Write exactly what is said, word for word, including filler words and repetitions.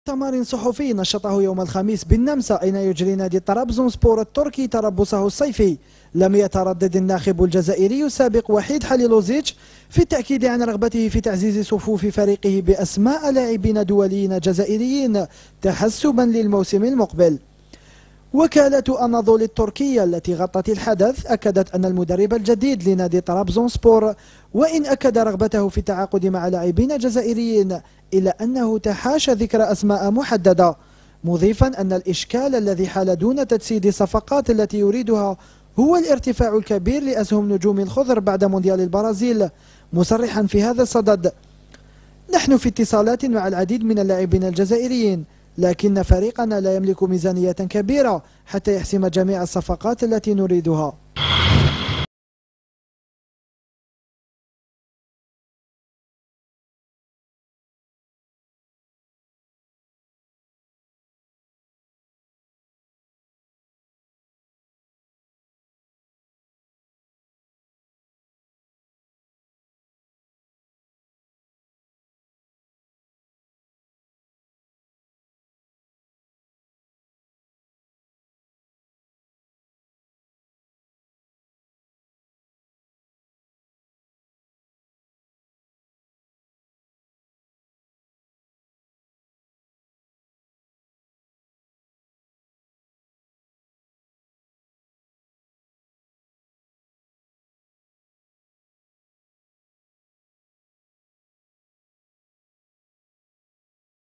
مؤتمر صحفي نشطه يوم الخميس بالنمسا أين يجري نادي طرابزونسبور التركي تربصه الصيفي، لم يتردد الناخب الجزائري السابق وحيد حليلوزيتش في التأكيد عن رغبته في تعزيز صفوف فريقه بأسماء لاعبين دوليين جزائريين تحسبا للموسم المقبل. وكالة أناضول التركية التي غطت الحدث أكدت أن المدرب الجديد لنادي طرابزونسبور وإن أكد رغبته في التعاقد مع لاعبين جزائريين إلا أنه تحاشى ذكر أسماء محددة، مضيفا أن الإشكال الذي حال دون تجسيد الصفقات التي يريدها هو الارتفاع الكبير لأسهم نجوم الخضر بعد مونديال البرازيل، مصرحا في هذا الصدد: نحن في اتصالات مع العديد من اللاعبين الجزائريين، لكن فريقنا لا يملك ميزانية كبيرة حتى يحسم جميع الصفقات التي نريدها.